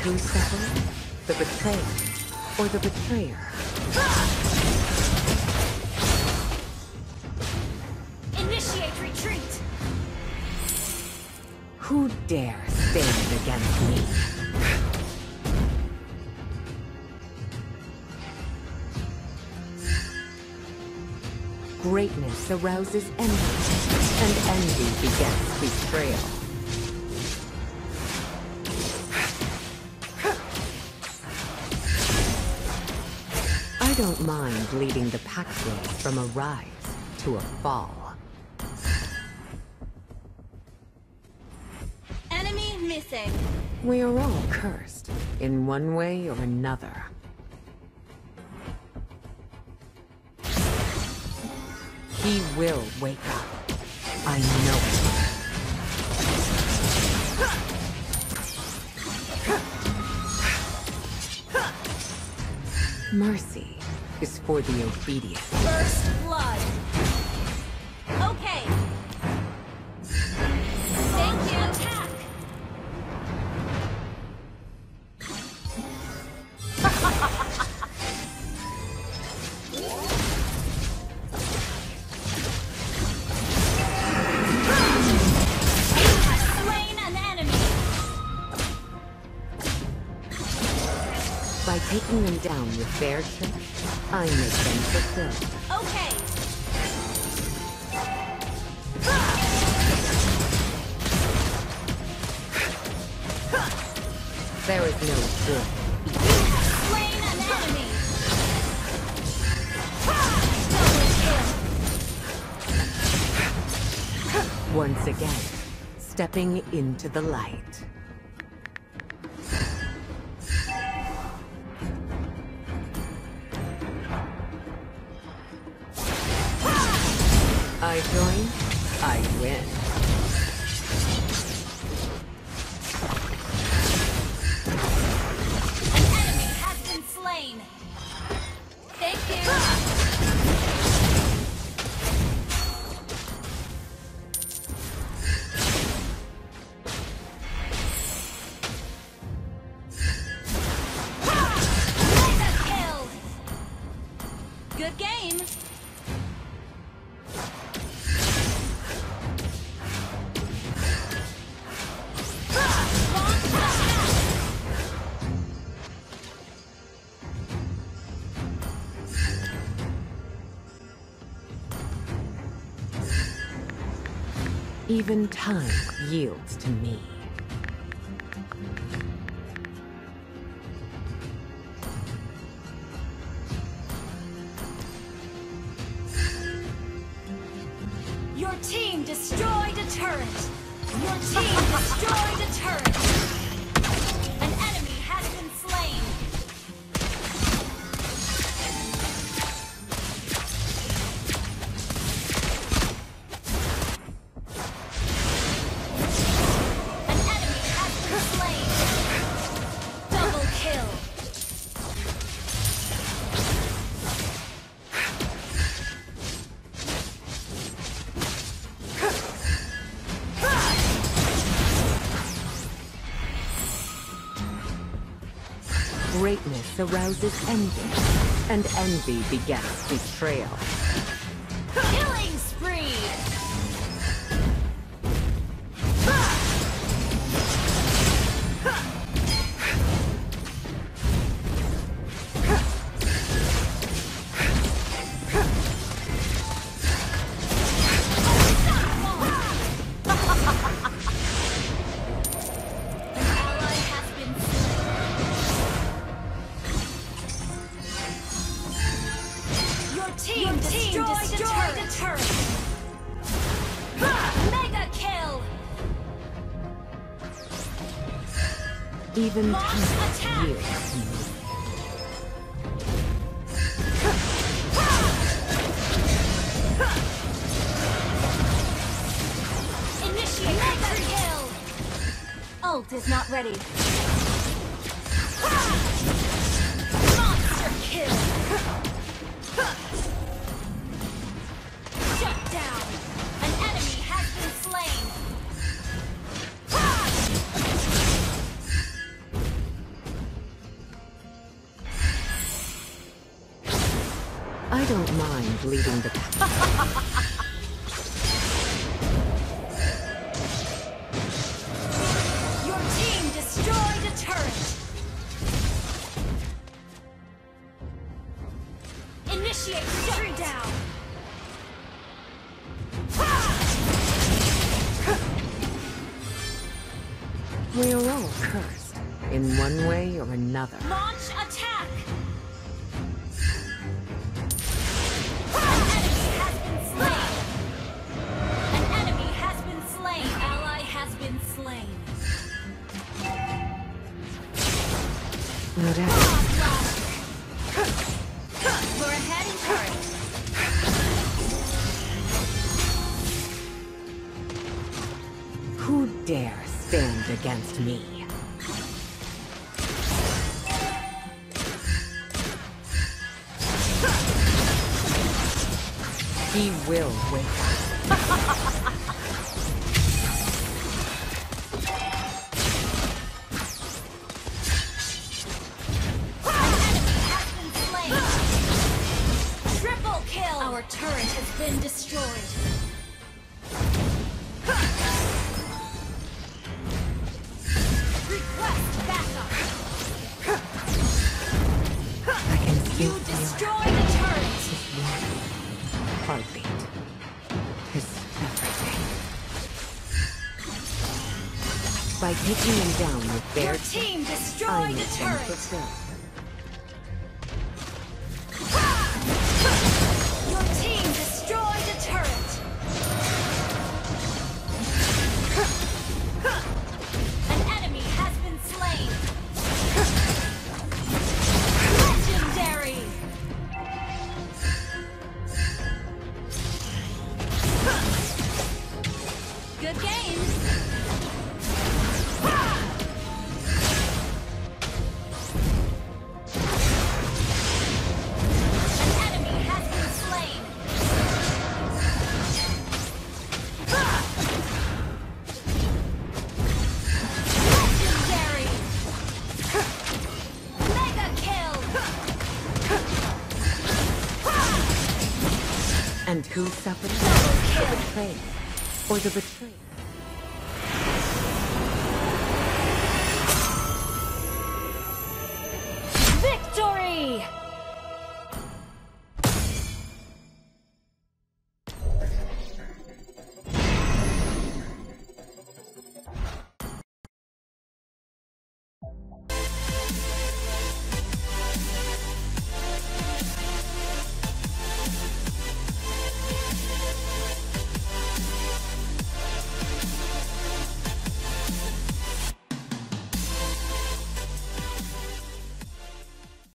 Who suffers? The betrayed or the betrayer? Initiate retreat! Who dare stand against me? Greatness arouses envy, and envy begets betrayal. I don't mind leading the pack race from a rise to a fall. Enemy missing. We are all cursed, in one way or another. He will wake up. I know it. Mercy is for the obedient. First blood. Okay. Thank you. Attack. By taking them down with their trick, I make them fulfill. Okay. There is no good. Slain an enemy. Double kill. Once again, stepping into the light. I join, I win. An enemy has been slain. Thank you. Mega kill. Good game. Even time yields to me. Your team destroyed a turret! Your team destroyed a turret! An enemy has been slain! An enemy has been slain! Double kill! Greatness arouses envy, and envy begets betrayal. Killing spree! Team destroyed a turret! Mega kill! Even Launch time attack! yields to me. Initiate mega kill! Ult is not ready. Monster kill! Shut down! An enemy has been slain! I don't mind leading the pack. Your team destroyed a turret. Initiate shutting down. We are all cursed, in one way or another. Launch attack. An enemy has been slain. An enemy has been slain. Ally has been slain. Whatever. We're ahead in turret. Who dare stand against me? He will wake up. Triple kill! Our turret has been destroyed. Request backup! I can still You feel destroyed the turret! his warmth. Heartbeat. His everything. By taking them down with Your their team I destroyed make the them turret! fulfill. Your team destroyed the turret! An enemy has been slain! Legendary! Good games! An enemy has been slain! Legendary! Mega kill! And who suffered Double the kill! betrayal or the betrayal? Victory!